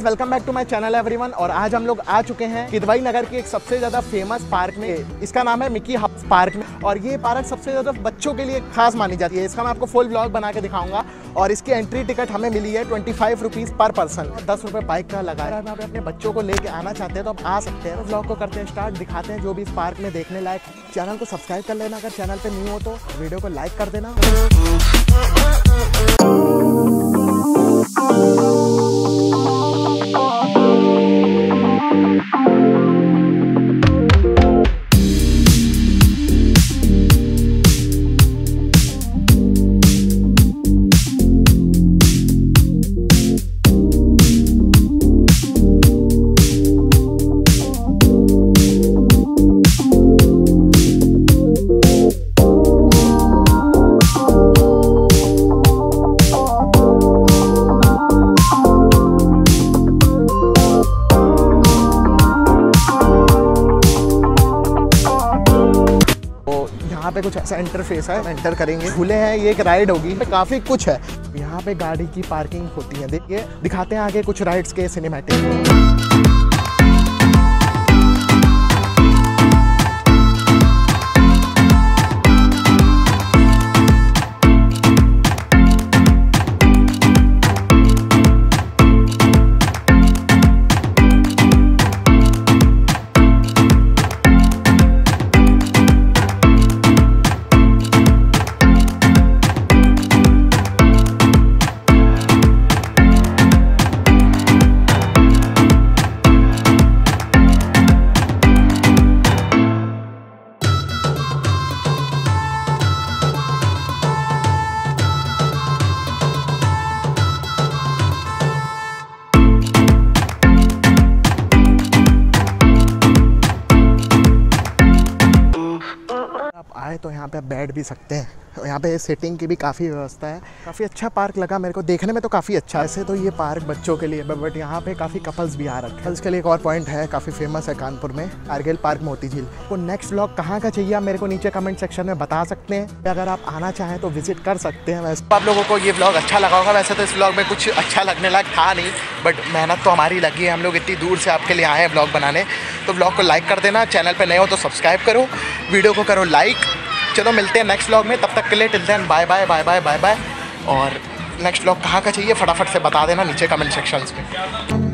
Welcome back to my channel everyone. और आज हम लोग आ चुके हैं किदवई नगर के एक सबसे ज़्यादा फेमस पार्क में। इसका नाम है मिकी हाउस पार्क में। और ये पार्क सबसे ज़्यादा बच्चों के लिए खास मानी जाती है। इसका मैं आपको फुल व्लॉग बना के दिखाऊंगा। और इसकी एंट्री टिकट हमें मिली है 25 रुपीज़ पर पर्सन। 10 रुपये बाइक का लगा है। आप अपने बच्चों को लेके आना चाहते हैं तो आप आ सकते हैं। व्लॉग को करते हैं स्टार्ट, दिखाते हैं जो भी इस पार्क में देखने लायक। चैनल को सब्सक्राइब कर लेना अगर चैनल पर न्यू हो तो, वीडियो को लाइक कर देना। यहाँ पे कुछ ऐसा इंटरफेस है, एंटर करेंगे, झूले हैं, ये एक राइड होगी, काफ़ी कुछ है। यहाँ पे गाड़ी की पार्किंग होती है। देखिए दिखाते हैं आगे कुछ राइड्स के सिनेमैटिक। आए तो यहाँ पे आप बैठ भी सकते हैं। यहाँ पे सेटिंग की भी काफ़ी व्यवस्था है। काफ़ी अच्छा पार्क लगा मेरे को, देखने में तो काफ़ी अच्छा है। ऐसे तो ये पार्क बच्चों के लिए है, बट यहाँ पे काफ़ी कपल्स भी आ रखे हैं। कपल्स के लिए एक और पॉइंट है, काफ़ी फेमस है कानपुर में, कारगिल पार्क मोती झील। तो नेक्स्ट व्लॉग कहाँ का चाहिए आप मेरे को नीचे कमेंट सेक्शन में बता सकते हैं। अगर आप आना चाहें तो विजिट कर सकते हैं। वैसे आप लोगों को ये व्लॉग अच्छा लगा होगा। वैसे तो इस व्लॉग में कुछ अच्छा लगने लायक था नहीं, बट मेहनत तो हमारी लगी है। हम लोग इतनी दूर से आपके लिए आए हैं व्लॉग बनाने। तो व्लॉग को लाइक कर देना, चैनल पर नए हो तो सब्सक्राइब करो, वीडियो को करो लाइक। चलो मिलते हैं नेक्स्ट व्लॉग में, तब तक के लिए till then bye bye bye bye bye bye. और नेक्स्ट व्लॉग कहाँ का चाहिए फटाफट से बता देना नीचे कमेंट सेक्शंस में।